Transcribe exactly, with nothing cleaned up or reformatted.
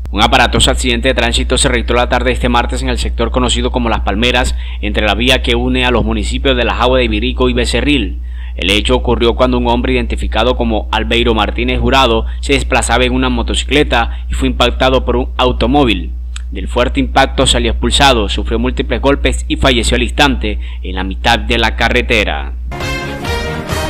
Un aparatoso accidente de tránsito se registró la tarde de este martes en el sector conocido como Las Palmeras, entre la vía que une a los municipios de La Jagua de Ibirico y Becerril. El hecho ocurrió cuando un hombre identificado como Albeiro Martínez Jurado se desplazaba en una motocicleta y fue impactado por un automóvil. Del fuerte impacto salió expulsado, sufrió múltiples golpes y falleció al instante en la mitad de la carretera.